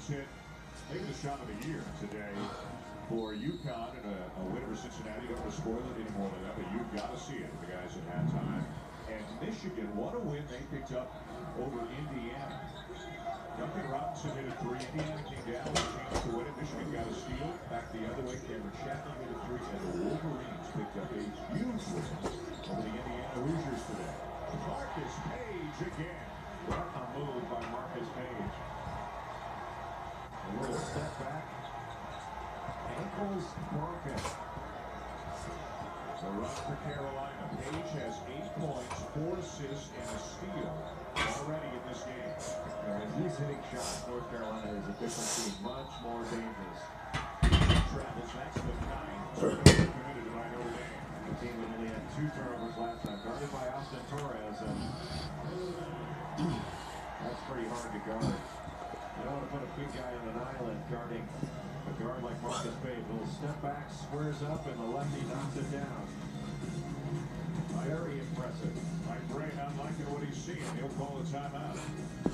Williams hit maybe the shot of the year today for UConn and a win over Cincinnati. Don't want to spoil it any more than that, but you've got to see it. The guys at halftime. And Michigan, what a win they picked up over Indiana. Duncan Robinson hit a three. Indiana came down with a chance to win it. Michigan got a steal. Back the other way, Cameron Chapman hit a three. And the Wolverines picked up a huge win over the Indiana Hoosiers today. Marcus Page again. What a move by Marcus Page. A little step back. Ankles broken. The run for Carolina. Page has 8 points, 4 assists, and a steal already in this game. As he's hitting shots, North Carolina is a different team, much more dangerous. Travels next with 9 turnovers committed by Notre Dame. The team that only had 2 turnovers last time, guarded by Austin Torres. And that's pretty hard to guard. You don't want to put a big guy on an island guarding a guard like Marcus Page. Little step back, squares up, and the lefty knocks it down. Very impressive. Mike Bray not liking what he's seeing. He'll call a timeout.